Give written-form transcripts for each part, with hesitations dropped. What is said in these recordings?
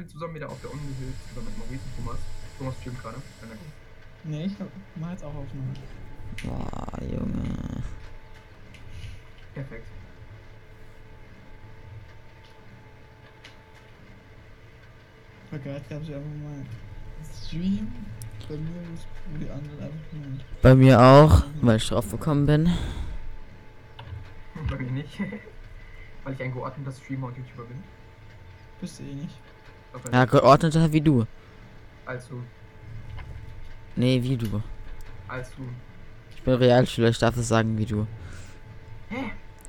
wir zusammen wieder auf der Ungehilft oder mit Maurice und Thomas. Thomas streamt gerade. Nee, ich mach jetzt auch Aufnahme. Boah, Junge. Perfekt. Bei Guide gab es ja einfach mal einen Stream. Bei mir, wo die anderen einfach nur. Bei mir auch, weil ich drauf gekommen bin. Bei mir nicht. Weil ich ein geordneter Streamer und YouTuber bin. Bist du eh nicht. Ja, geordneter wie du. Also. Nee, wie du. Also. Ich bin Realschüler, ich darf es sagen wie du. Hä?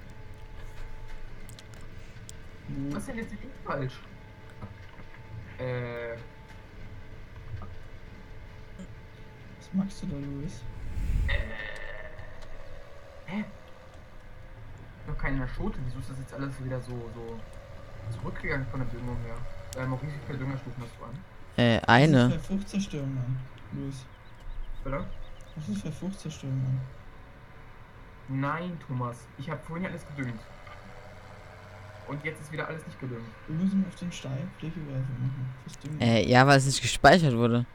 Was ist denn jetzt nicht falsch? Was magst du da, Luis? Hä? Noch keine Schote. Wieso ist das jetzt alles wieder so zurückgegangen von der Düngung her? Maurice, wie viele Düngerstufen hast du an? Eine. Das ist für Fruchtzerstörung an, Luis. Oder? Das ist für Fruchtzerstörung an. Nein, Thomas. Ich habe vorhin alles gedüngt. Und jetzt ist wieder alles nicht gedüngt. Wir müssen auf den Stein Flächewerfer machen. Fürs Düngen. Ja, weil es nicht gespeichert wurde.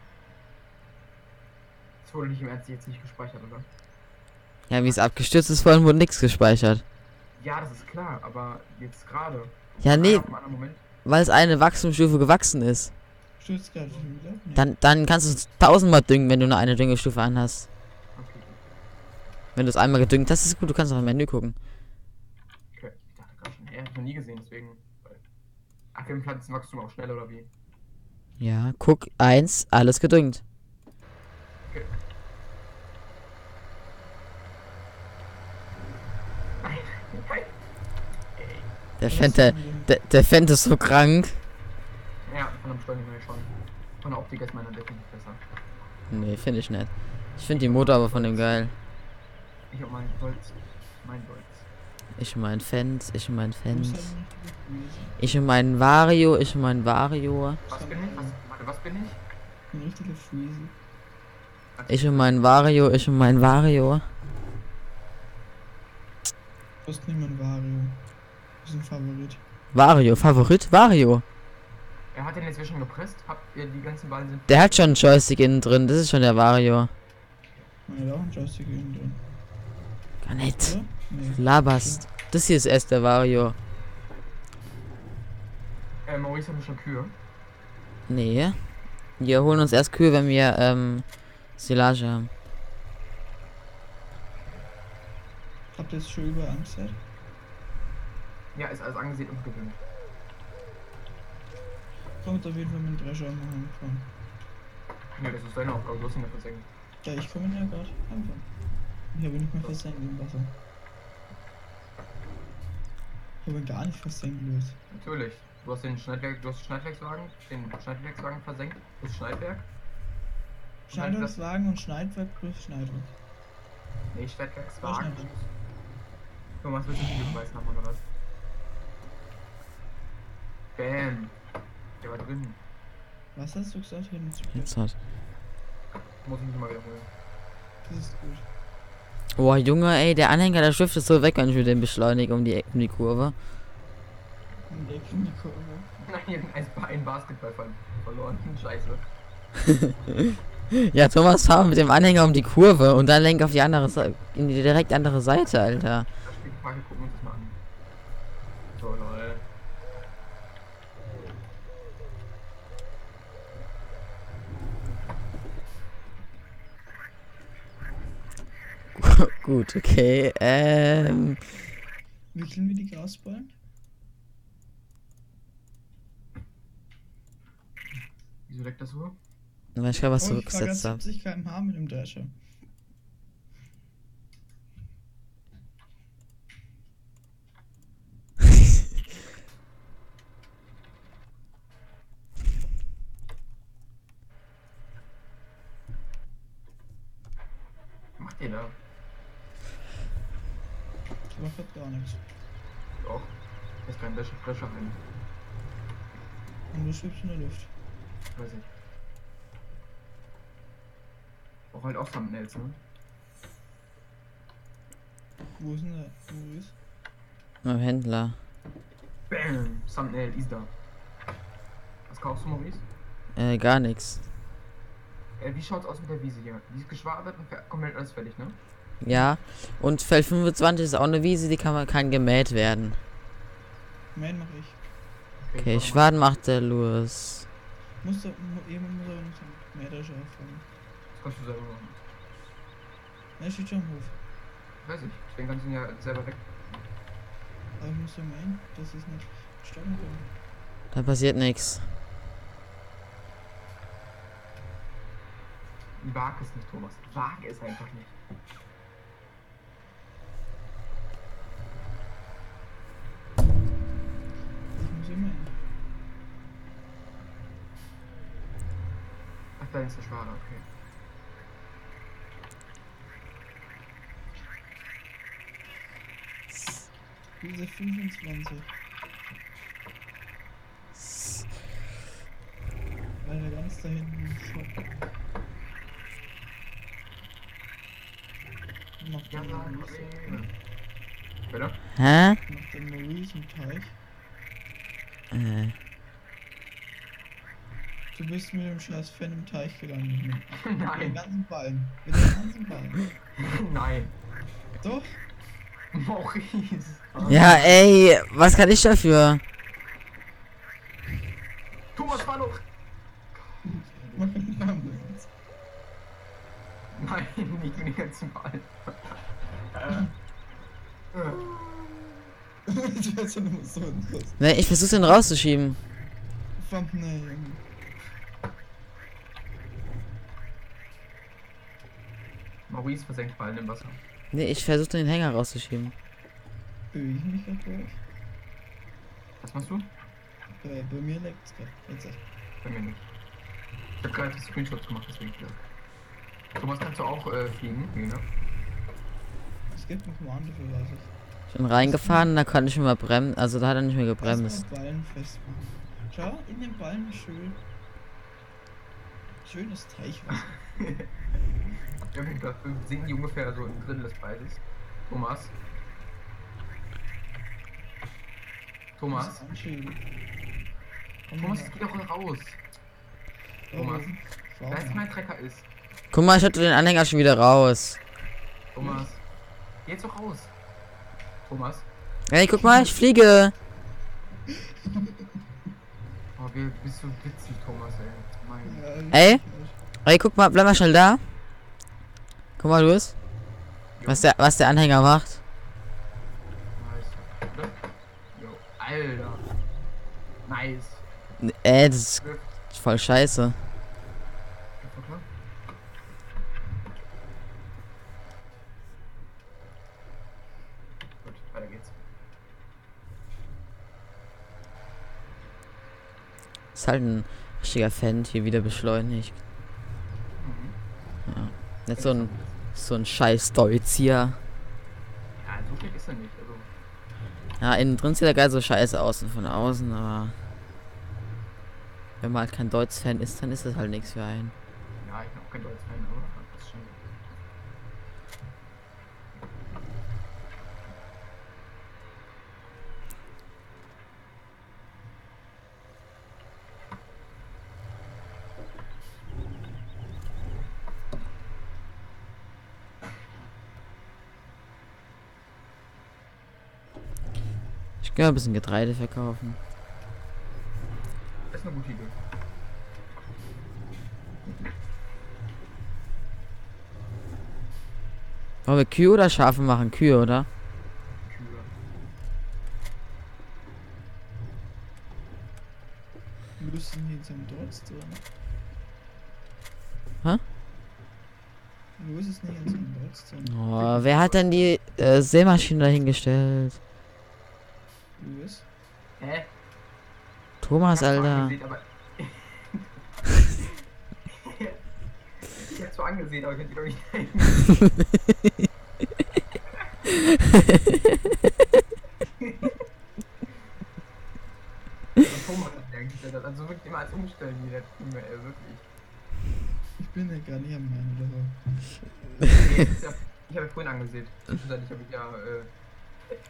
Das wurde nicht im Ernst jetzt nicht gespeichert, oder? Ja, wie es abgestürzt ist, vorhin wurde nichts gespeichert. Ja, das ist klar, aber jetzt gerade. Ja, nee, Auf einen anderen Moment. weil es eine Wachstumsstufe gewachsen ist. Stürzt gerade schon wieder? Nee. Dann kannst du es 1000-mal düngen, wenn du nur eine Düngestufe anhast. Okay, gut. Wenn du es einmal gedüngt hast, ist gut, du kannst auch im Menü gucken. Okay, ich dachte gerade schon, hab ich noch nie gesehen, deswegen. Ach, im Pflanzenwachstum auch schnell, oder wie? Ja, guck, 1, alles gedüngt. Okay. Nein, nein. Der Fendt ist so krank. Ja, von der Beschleunigung her schon. Von der Optik ist meiner definitiv besser. Nee, finde ich nicht. Ich finde die Motor aber von dem geil. Ich hab mein Holz. Mein Holz. Ich mein Fendt, ich mein Du Fendt. musst halt nicht Luis. Ich mein Vario, ich mein Vario. Was bin ich? Was bin ich? Ein richtiger Freezy. Ich mein Vario, ich mein Vario. Du hast niemand Vario. Das ist ein Favorit. Vario, Favorit, Vario. Er hat den jetzt schon gepresst. Habt ihr die ganzen Ballen sind. Der hat schon einen Joystick innen drin, das ist schon der Vario. Man hat auch einen Joystick innen drin. Gar nicht. Oder? Nee. Laberst. Das hier ist erst der Vario. Maurice hat schon Kühe. Nee. Wir holen uns erst Kühe, wenn wir Silage haben. Habt ihr es schon über angesetzt? Ja, ist alles angesehen und gedüngt. Kommt auf jeden Fall mit dem Drescher machen von. Ne, das ist deine Aufgabe, du hast ihn ja versenkt. Ja, ich komme ja gerade einfach. Ich habe ihn nicht mehr versenkt im Wasser. Ich habe ihn gar nicht versenkt, Luis. Natürlich. Du hast den Schneidwerkswagen versenkt. Das Schneidwerk. Schneidwerkswagen und Schneidwerk plus Schneidwerk. Nee, Schneidwerkswagen. Schneidwerk. Thomas, willst du die Beweis haben oder was? Bam. Der war drin. Was hast du gesagt? Hier nicht zu Jetzt hat. Muss ich mich mal wiederholen. Das ist gut. Boah, Junge, ey, der Anhänger, der schifft so weg, wenn ich mit dem beschleunige um die Kurve. Und der kriegt die Kurve. Nein, ein Basketball verloren. Scheiße. Ja, Thomas, fahr mit dem Anhänger um die Kurve und dann lenk auf die andere Seite, in die direkt andere Seite, Alter. Das spielt die Frage, gucken wir uns das mal an. So, lol. Gut, okay, Wickeln wir die Grasballen? Wieso leckt das so? Ich glaube, was Oh, ich fahre zurückgesetzt habe. 70 km/h mit dem Drescher. Was macht ihr da? Ich mach grad gar nichts. Doch. Ist kein Drescher rein. Und du schwebst in der Luft. Weiß ich. Auch halt auch Thumbnails, ne? Wo ist denn der Maurice? Mein Händler. Bam! Thumbnail ist da. kaufst du, Maurice? Gar nichts. Wie schaut's aus mit der Wiese hier? Die ist geschwabert und komplett alles fertig, ne? Ja. Und Feld 25 ist auch eine Wiese, die kann gemäht werden. Mähen mach ich. Okay, warte mal. Schwaden macht der Louis. Jemand muss aber noch so ein Mähdrescher auffangen. Das kannst du selber machen. Ne, steht schon am Hof. Weiß ich. Deswegen kannst du ihn ja selber weg. Aber ich muss so mähen, dass ich nicht stoppen kann. Da passiert nichts. Wag es nicht, Thomas. Wag es einfach nicht. Ich muss so mähen. Ach, da ist der Schwader, okay. Diese 25. Weil der ganz da hinten im Shop. Macht Ja, der nein, Maurice, Bitte? Hä? macht der Maurice einen Teich. Du bist mit dem scheiß Fan im Teich gelandet. Mit den Nein. ganzen Ballen. Mit den ganzen Ballen. Nein. Doch. Maurice. Ja, ey, was kann ich dafür? Thomas, fahr doch. Mach den Namen. Nein, nicht mit den ganzen Ball. Das wäre so eine so interessant. Ne, ich versuche den rauszuschieben. Thumbnail, Junge. Maurice versenkt Ballen im Wasser. Ne, ich versuche den Hänger rauszuschieben. Öl ich mich grad bei euch? Was machst du? Bei mir leckt's grad. Jetzt echt. Bei mir nicht. Ich hab gerade Screenshots gemacht, deswegen gesagt. Thomas, kannst du auch fliegen? Nee, ne? Es gibt einen Command dafür, weiß ich. Ich bin reingefahren, da konnte ich nicht mehr bremsen. Also da hat er nicht mehr gebremst. Erstmal Ballen festmachen. Schau, in den Ballen ist schönes Teichwasser. Ja, wir sehen die ungefähr so im Drittel des Preises. Thomas. Thomas. Das ist anschieben. Thomas, es geht auch raus. Thomas. Weißt du, mein Trecker ist? Guck mal, ich hatte den Anhänger schon wieder raus. Thomas. Geh jetzt doch raus. Thomas. Ey, guck mal, ich fliege. Oh, wie bist du witzig, Thomas, ey. Mein. Ey? Ey, guck mal, bleib mal schnell da. Guck mal, Louis. Was der Anhänger macht. Nice. Oder? Jo. Alter. Nice. Das ist voll scheiße. Gut, weiter geht's. Ist halt ein richtiger Fan, hier wieder beschleunigt. Mhm. Ja. Nicht so ein scheiß Stoizierer. Ja, so viel ist er nicht. Also, Ja, innen drin sieht er geil so scheiße aus und von außen, aber wenn man halt kein Deutsch-Fan ist, dann ist das halt nichts für einen. ja, ich bin auch kein Deutsch-Fan, aber das ist schon. Ich kann ein bisschen Getreide verkaufen. Das ist eine gute Idee. Wollen wir Kühe oder Schafe machen? Kühe, oder? Kühe. Du bist denn hier in seinem Dorf drin? Hä? Du bist es nicht in seinem Dorf drin. Oh, wer hat denn die Sämaschine dahingestellt? Du bist? Hä? Thomas, Ich hab's zwar Alter. angesehen, aber ich hab's zwar angesehen, aber ich hätte die doch nicht Thomas hat die eingestellt hat. Also wirklich immer als umstellen, die der E-Mail, wirklich. Ich bin ja gar nicht am Mann oder so. Nee, das ist ja, ich habe ja vorhin angesehen. Zwischenzeitlich habe ich ja,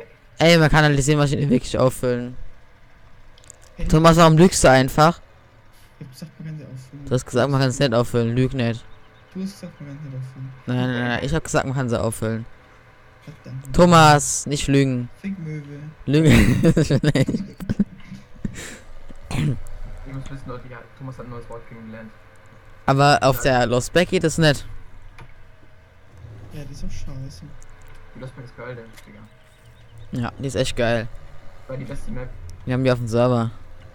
Ey, man kann halt die Sämaschine wirklich auffüllen. Hey, Thomas, warum lügst du einfach? Ich hab gesagt, man kann sie auffüllen. Du hast gesagt, man kann es nicht auffüllen. Lüg nicht. Du hast gesagt, man kann sie nicht auffüllen. Nein. Ich habe gesagt, man kann sie auffüllen. Verdammt. Thomas, nicht lügen. Fickmöwe. Lügen ist schlecht. Ihr müsst wissen, Leute, ja, Thomas hat ein neues Wort kennengelernt. Aber auf der Lost Back geht es nicht. Ja, die ist auch scheiße. Die Lost Back ist geil, der Digga. Ja, die ist echt geil. War die beste Map. Wir haben die auf dem Server.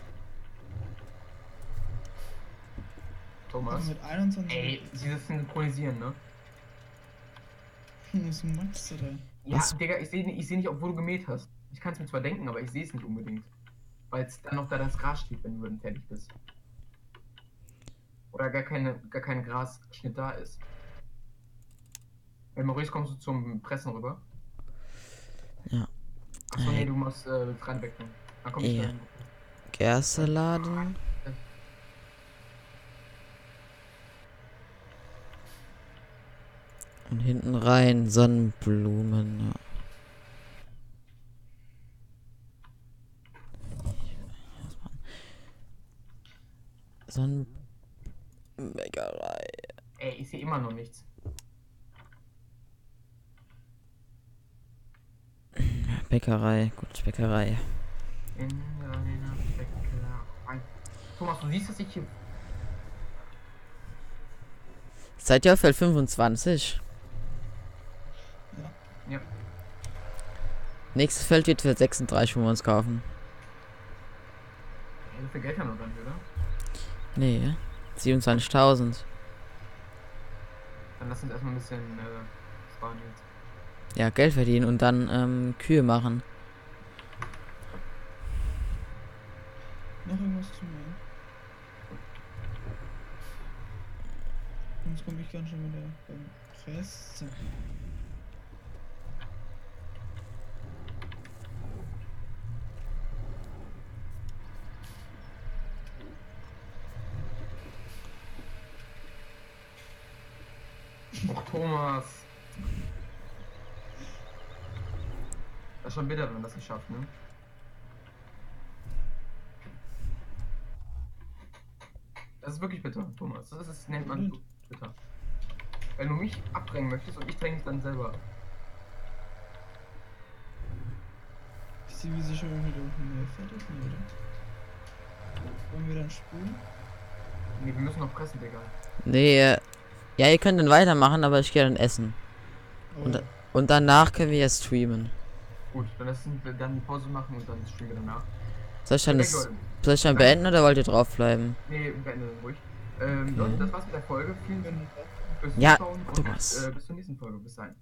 Thomas. Mit 21. Ey, sie das synchronisieren, ne? Was machst du da? Ja, Was? Digga, ich seh nicht, obwohl du gemäht hast. Ich kann es mir zwar denken, aber ich sehe es nicht unbedingt. Weil es dann noch da das Gras steht, wenn du dann fertig bist. Oder gar kein Grasschnitt da ist. Wenn Maurice, kommst du zum Pressen rüber? Ja. Achso, nee, du musst dran wegnehmen. Dann komm ich Ja. dann. Gerste laden. Und hinten rein Sonnenblumen. Ja. Sonnenbäckerei. Ey, ich sehe immer noch nichts. Bäckerei, gut, Bäckerei. In deiner Bäckerei. Thomas, du siehst, dass ich hier. Seid ihr auf Feld 25? Ja. Nächstes Feld wird für 36, wo wir uns kaufen. Wie viel Geld haben wir dann, oder? Nee, 27.000. Dann lass uns erstmal ein bisschen sparen jetzt. Ja, Geld verdienen und dann Kühe machen. Noch irgendwas zu machen? Sonst komme ich ganz schon wieder beim Rest. Och, Thomas. Das ist schon bitter, wenn man das nicht schafft, ne? Das ist wirklich bitter, Thomas. Das nennt man bitter. Wenn du mich abdrängen möchtest und ich dränge dich dann selber ab. Ich sehe, wie sie schon wieder unten mehr fertig sind, oder? Wollen wir dann spulen? Nee, wir müssen noch pressen, Digga. Nee, ja, ihr könnt dann weitermachen, aber ich gehe dann essen. Oh, Und danach können wir ja streamen. Gut, dann lassen wir dann die Pause machen und dann streamen wir danach. Soll ich dann, Okay, das, Leute. soll ich dann beenden oder wollt ihr draufbleiben? Nee, beende dann ruhig. Leute, das war's mit der Folge. Vielen Dank fürs Ja, Zuschauen und Thomas. bis zur nächsten Folge. Bis dahin.